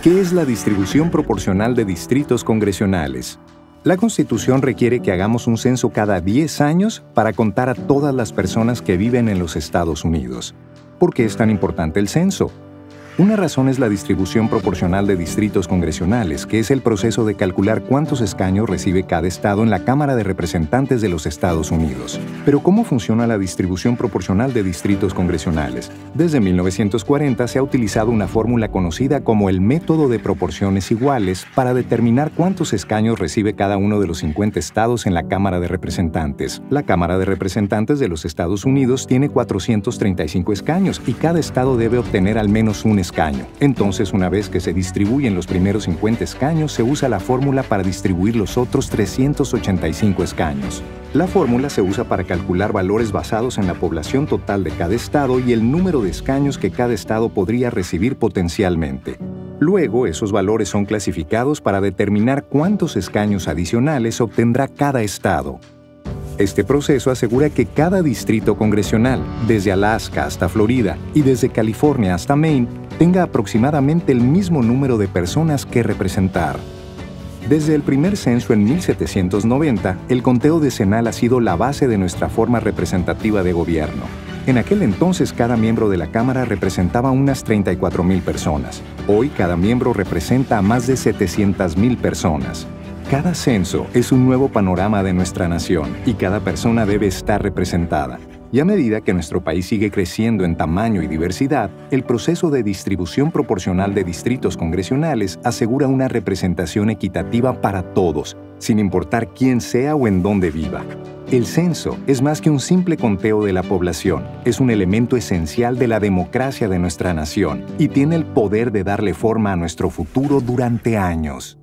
¿Qué es la distribución proporcional de distritos congresionales? La Constitución requiere que hagamos un censo cada 10 años para contar a todas las personas que viven en los Estados Unidos. ¿Por qué es tan importante el censo? Una razón es la distribución proporcional de distritos congresionales, que es el proceso de calcular cuántos escaños recibe cada estado en la Cámara de Representantes de los Estados Unidos. Pero ¿cómo funciona la distribución proporcional de distritos congresionales? Desde 1940 se ha utilizado una fórmula conocida como el método de proporciones iguales para determinar cuántos escaños recibe cada uno de los 50 estados en la Cámara de Representantes. La Cámara de Representantes de los Estados Unidos tiene 435 escaños y cada estado debe obtener al menos un escaño. Entonces, una vez que se distribuyen los primeros 50 escaños, se usa la fórmula para distribuir los otros 385 escaños. La fórmula se usa para calcular valores basados en la población total de cada estado y el número de escaños que cada estado podría recibir potencialmente. Luego, esos valores son clasificados para determinar cuántos escaños adicionales obtendrá cada estado. Este proceso asegura que cada distrito congresional, desde Alaska hasta Florida y desde California hasta Maine, tenga aproximadamente el mismo número de personas que representar. Desde el primer censo en 1790, el conteo decenal ha sido la base de nuestra forma representativa de gobierno. En aquel entonces, cada miembro de la Cámara representaba unas 34,000 personas. Hoy, cada miembro representa a más de 700,000 personas. Cada censo es un nuevo panorama de nuestra nación y cada persona debe estar representada. Y a medida que nuestro país sigue creciendo en tamaño y diversidad, el proceso de distribución proporcional de distritos congresionales asegura una representación equitativa para todos, sin importar quién sea o en dónde viva. El censo es más que un simple conteo de la población, es un elemento esencial de la democracia de nuestra nación y tiene el poder de darle forma a nuestro futuro durante años.